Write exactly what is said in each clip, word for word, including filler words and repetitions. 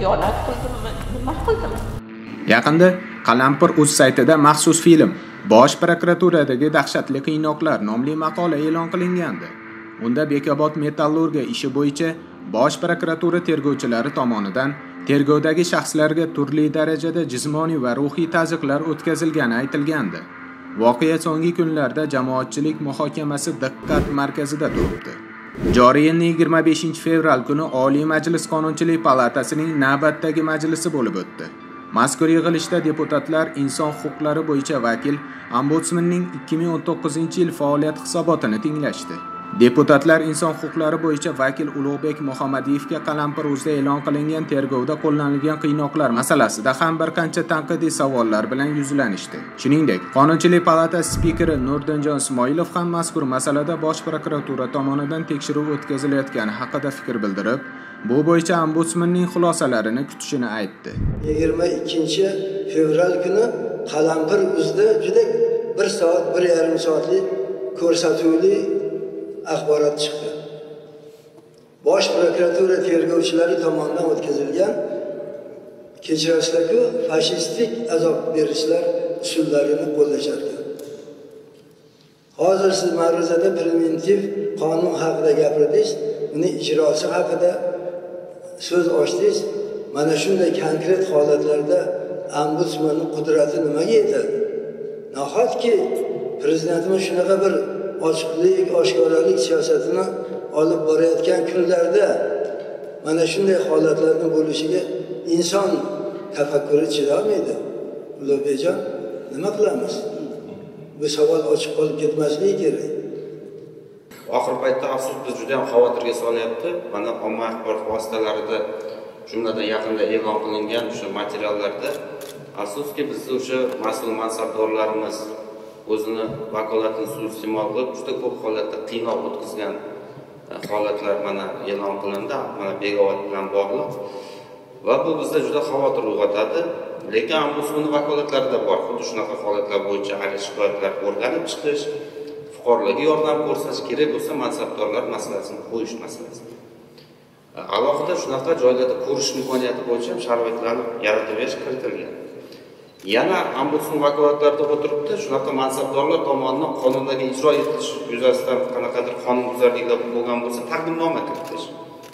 xiyonat qildimmi, nima qildim? Yaqinda Qalampir.uz saytida maxsus film Bosh prokuraturadagi dahshatli qiynoqlar nomli maqola e'lon qilingandi. Unda Bekobod metallurgiya ishi bo'yicha Bosh prokuratura tergovchilari tomonidan tergovdagi shaxslarga turli darajada jismoniy va ruhiy tazyiqlar o'tkazilgani aytilgandi. Voqea so'nggi kunlarda jamoatchilik muhokamasi diqqat markazida turibdi. Joriy yilning yigirma beshinchi fevral kuni Oliy Majlis Qonunchilik palatasining navbatdagi majlisi bo'lib o'tdi. Mazkur yig'ilishda deputatlar inson huquqlari bo'yicha vakil Ombudsmanning ikki ming o'n to'qqizinchi yil faoliyat hisobotini tinglashdi. Deputatlar inson huquqlari bo'yicha vakil Ulug'bek Muhammadiyevga Qalampir.uzda e'lon qilingan tergovda qo'llanilgan qiynoqlar masalasida ham bir qancha tanqidiy savollar bilan yuzlanishdi. Shuningdek, Qonunchilik palatasi spikeri Nurdinjon Ismoilov ham mazkur masalada Bosh prokuratura tomonidan tekshiruv o'tkazilayotgani haqida fikr bildirib, bu bo'yicha Ombudsmanning xulosalarini kutishini aytdi. yigirma ikkinchi fevral kuni Qalampir.uzda juda bir soat, bir yarim soatlik ko'rsatuvli axborot chiqdi. Bosh prokuratura tergovchilari tomonidan o'tkazilgan kechirasizlar-ku fashistik azob berishlar usullarini qo'llashardi. Hozir siz ma'ruzada preventiv qonun haqida gapirdingiz, uni ijrosi haqida so'z ochdingiz. Mana shunday konkret holatlarda ombudsmanning qudrati nimaga yetadi? Nahotki prezidentimiz shunaqa bir ochiqlik, oshkoralik siyosatini olib borayotgan kunlarda mana shunday holatlarning bo'lishiga inson tafakkuri chidamaydi. Ulug'bekjon, nima qilamiz? Bu savol ochiq qolib ketmasligi kerak. Oxir paytda afsus biz juda ham xavotirga solyapti. Mana ommaviy axborot vositalarida, jumladan yaqinda e'lon qilingan o'sha materiallarda afsuski bizning o'sha mas'ul mansabdorlarimiz o'zini vakolatini suiiste'mol qilib juda ko'p holatda qiynoq o'tkazgan holatlar mana e'lon qilindi, mana Bekobod bilan bog'liq va bu bizda juda xavotir uyg'otadi. Lekin ombudsmanning vakolatlarida bor xuddi shunaqa holatlar bo'yicha shikoyatlar o'rganib chiqish, fuqarolarga yordam ko'rsatish, kerak bo'lsa mansabdorlar masalasini qo'yish masalasi. Alohida shunaqa joylarda ko'rish imkoniyati bo'yicha ham sharoitlarni yaratib berish kiritilgan. Yana ombudsman vakolatlarida o'tiribdi, shunaqa mansabdorlar tomonidan qonunlarga ijro etilish yuzasidan qanaqadir qonunbuzarliklar bo'lgan bo'lsa, taqdimnoma kiritish.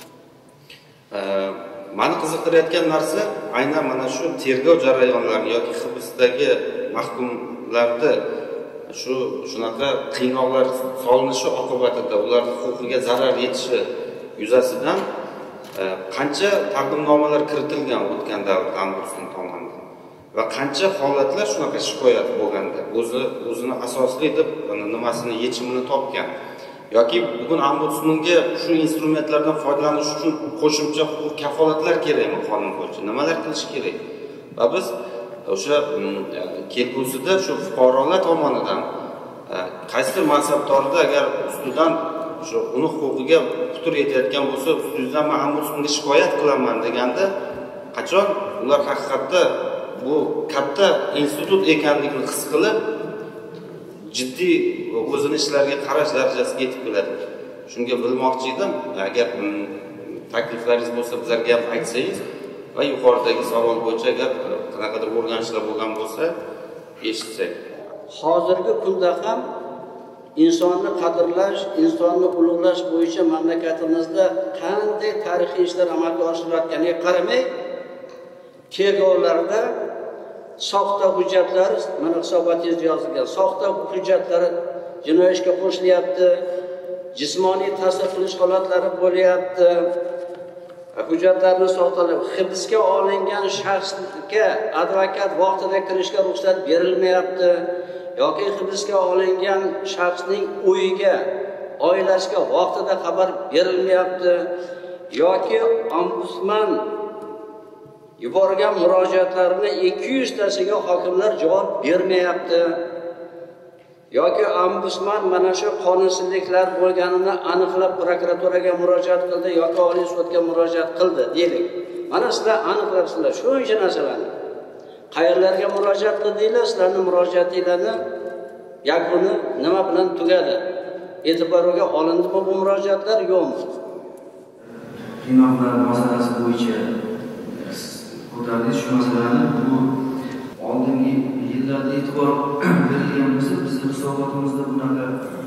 Meni qiziqtirayotgan narsa aynan mana shu tergov jarayonlarini yoki hibsdagi mahkumlarda shu shunaqa qiynoqlar solinishi oqibatida ularning huquqiga zarar yetishi yuzasidan qancha taqdimnomalar kiritilgan o'tgan davrda ombudsman tomonidan va qancha holatlar shunaqa shikoyat bo'lganda o'zi o'zini asosli deb nimasini yechimini topgan yoki bugun ombudsmanga shu instrumentlardan foydalanish uchun qo'shimcha huquq kafolatlar kerakmi qonun bo'yicha, nimalar qilish kerak? Va biz o'sha kelgusida shu fuqarolar tomonidan qaysidir mansabdorda agar ustidan shu uni huquqiga putur yetayotgan bo'lsa, ustidan men ombudsmanga shikoyat qilaman deganda, qachon ular haqiqatda bu katta institut ekanligini his qilib jiddiy o'zini ishlariga qarash darajasiga yetib keladi. Shunga bilmoqchi edim, agar takliflaringiz bo'lsa bizlarga ham aytsangiz va yuqoridagi savol bo'yicha agar qanaqadir o'rganishlar bo'lgan bo'lsa eshitsak. Hozirgi kunda ham insonni qadrlash, insonni ulug'lash bo'yicha mamlakatimizda qanday tarixiy ishlar amalga oshirilayotganiga qaramay, tergovlarda soxta hujjatlar, mana hisobotingizda yozilgan soxta hujjatlar jinoiy ishga qo'shilyapti, jismoniy ta'sir qilish holatlari bo'lyapti. Hujjatlarni soxtalab, hibsga olingan shaxsga advokat vaqtida kirishga ruxsat berilmayapti yoki hibsga olingan shaxsning uyiga, oilasiga vaqtida xabar berilmayapti yoki ombudsman yuborgan murojaatlarni ikki yuz tasiga hokimlar javob bermayapti yoki ombudsman mana shu qonunsizliklar bo'lganini aniqlab prokuraturaga murojaat qildi yoki oliy sudga murojaat qildi deylik. Mana sizlar aniqlabsizlar shuncha narsalarni. Qayerlarga murojaat qildinglar? Sizlarning murojaatinglarni yakuni nima bilan tugadi? E'tiborga olindimi bu murojaatlar, yo'qmi? Qiynoqlar masalasi bo'yicha ko'tardingiz shu masalani. Bu oldingi yillarda e'tibor berilgan bo'lsa, bizning hisobotimizda bunaqa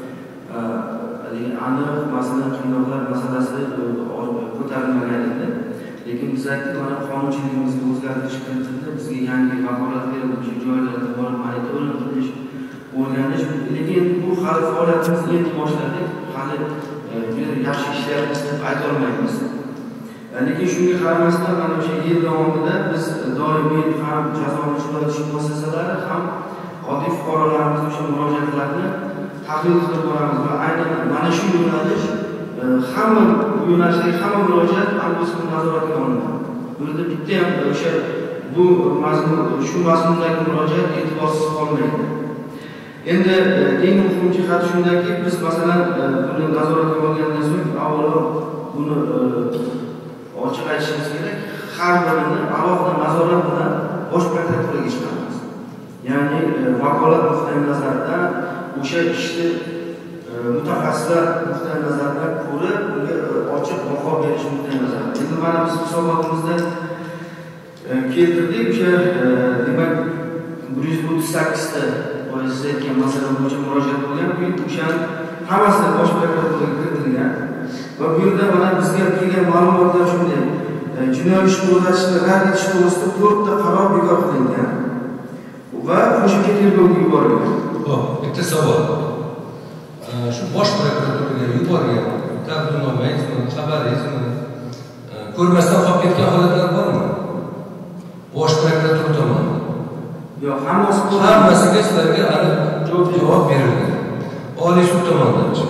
aniq masalan qiynoqlar masalasi ko'tarilmagan edi. Lekin biz aytdik, mana qonunchiligimizga o'zgartirish kiritildi, bizga yangi vakolat berildi, joylarda borib monitoring qilish, o'rganish. Lekin bu hali faoliyatimizni endi boshladik, hali yaxshi ishlayapmiz deb ayta olmaymiz. Lekin shunga qaramasdan mana o'sha yil davomida biz doimiy ham jazoni ijro etish muassasalari ham oddiy fuqarolarimiz o'sha murojaatlarni tahlil qilib boramiz va aynan mana shu yo'nalish hamma yo'nalishdagi hamma murojaat ombudsman nazoratiga olinadi. Bu yerda bitta ham o'sha bu mazmun shu mazmundagi murojaat e'tiborsiz qolmaydi. Endi eng muhim jihat shundaki, biz masalan buni nazoratga olgandan so'ng avvalo buni ochiq aytishimiz kerak, har birini alohida nazorat bilan bosh prokuraturaga chiqaramiz. Ya'ni vakolat nuqtai nazaridan o'sha ishni mutaxassislar nuqtai nazaridan ko'rib, unga ochiq baho berish nuqtai nazaridan. Endi mana biz hisobotimizda keltirdik, o'sha demak bir yuz o'ttiz sakkiz ta siz aytgan masala bo'yicha murojaat bo'lgan, o'sha hammasi bosh prokuraturaga kiritilgan. Va bu yerda mana bizga kelgan ma'lumotlar shunday. Jinoiy ish qo'zg'atishni rad etish to'g'risida to'rtta qaror bekor qilingan va qo'shimcha tergovga yuborilgan. Xo'p, bitta savol. Shu bosh prokuraturaga yuborgan taqdimnomangizmi, xabaringizmi ko'rmasdan qolib ketgan holatlar bormi? Bosh prokuratura tomonidan. Yo'q, hammasi hammasiga sizlarga aniq javob berilgan. Oliy sud tomonidan.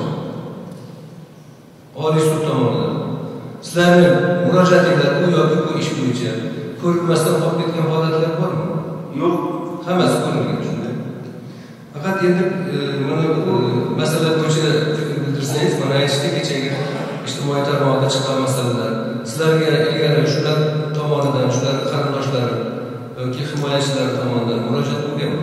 Oliy sud tomonidan. Sizlarning murojaatinglar u yoki bu ish bo'yicha ko'rmasdan qolib ketgan holatlar bormi? Yo'q, hammasi ko'rilgan shunday. Faqat endi mana bu masala bo'yicha fikr bildirsangiz, mana aytishdi kechagi ijtimoiy tarmoqda chiqqan masalalar. Sizlarga agar shular tomonidan, shular qarindoshlari yoki himoyachilar tomonidan murojaat bo'lganmi?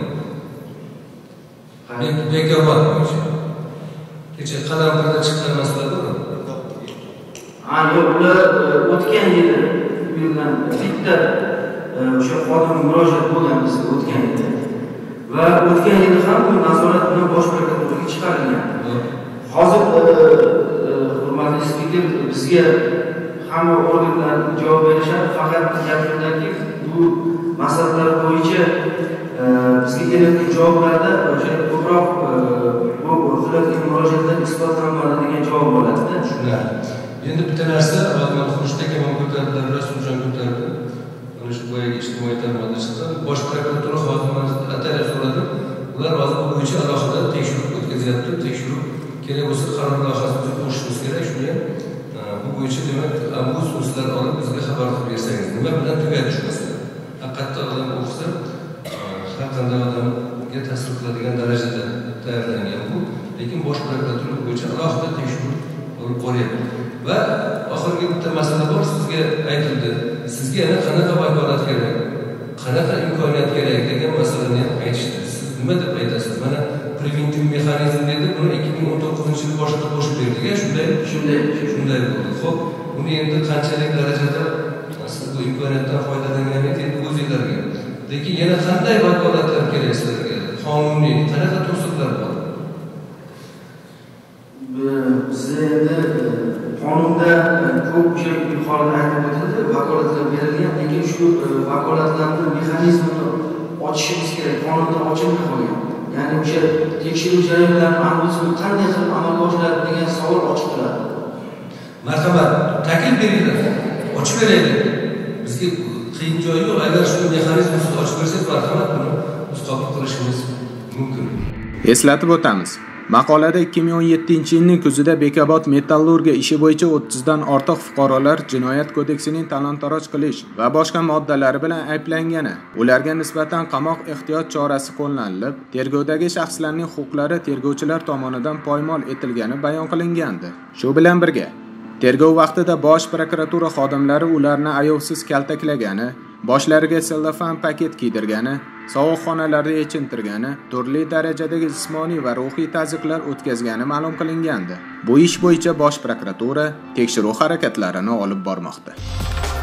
Bekobod bo'yicha. Kecha Qalampirda chiqqan masala bormi? Ha, yo'q, ular o'tgan yili yildan bitta o'sha xodim murojaat bo'lgan bizga o'tgan yili. Va o'tgan yili ham bu nazorat bilan bosh prokuraturaga chiqarilgan. Hozir hurmatli spiker, bizga hamma organlar javob berishadi, faqat gap shundaki, bu masalalar bo'yicha bizga kerakli javoblarda o'sha ko'proq bu qilingan murojaatlar isbotlanmadi degan javob bo'ladi. Shunday. Endi bitta narsa, mana Xurshidaka ham ko'tardilar, Rasuljon ko'tardi. Mana shu boyagi ijtimoiy tarmoqda chiqdi. Bosh prokuratura xodimlari atalab so'radi. Ular hozir bu bo'yicha alohida tekshiruv o'tkazyapti. Tekshiruv kerak bo'lsa qaror loyihasini qo'shishimiz kerak. Shuni bu bo'yicha demak, ombudsman sizlar olib bizga xabar qilib bersangiz, nima bilan tugadi shu masala? Haqiqatda odam o'qisa, har qanday odamga ta'sir qiladigan darajada tayyorlangan bu. Lekin bosh prokuratura bo'yicha alohida tekshiruv olib boryapti. Va oxirgi bitta masala bor, sizga aytildi. Sizga yana qanaqa vakolat kerak, qanaqa imkoniyat kerak degan masalani ham aytishdi. Siz nima deb aytasiz? Mana preventiv mexanizm dedi, buni ikki ming o'n to'qqizinchi yil boshida qo'shib berdik-a, shunday, shunday, shunday bo'ldi. Xo'p, uni endi qanchalik darajada siz bu imkoniyatdan foydalanganingiz endi o'zingizlarga. Lekin yana qanday vakolatlar kerak sizlarga? Qonuniy qanaqa to'siqlar bor? Biz endi qonunda ko'p o'sha yuqorida aytib o'tildi, vakolatlar berilgan, lekin shu vakolatlarni mexanizmini ochishimiz kerak, qonunda ochilmay qolgan. Ya'ni o'sha tekshiruv jarayonlarini ombudsman qanday qilib amalga oshiradi degan savol ochiq turadi. Marhamat, taklif beringlar, ochib beraylik. Bizga qiyin joyi yo'q, agar shu mexanizmni siz ochib bersangiz, marhamat, buni biz qabul qilishimiz mumkin. Eslatib o'tamiz. Maqolada ikki ming o'n yettinchi yilning kuzida Bekobod metallurgiya ishi bo'yicha o'ttizdan ortiq fuqarolar jinoyat kodeksining talon-taroj qilish va boshqa moddalari bilan ayblangani, ularga nisbatan qamoq ehtiyot chorasi qo'llanilib, tergovdagi shaxslarning huquqlari tergovchilar tomonidan poymol etilgani bayon qilingandi. Shu bilan birga, tergov vaqtida bosh prokuratura xodimlari ularni ayovsiz kaltaklagani, boshlariga sellofan paket kiydirgani, sovuqxonalarda yechintirgani, turli darajadagi jismoniy va ruhiy tazyiqlar o'tkazgani ma'lum qilingandi. Bu ish bo'yicha bosh prokuratura tekshiruv harakatlarini olib bormoqda.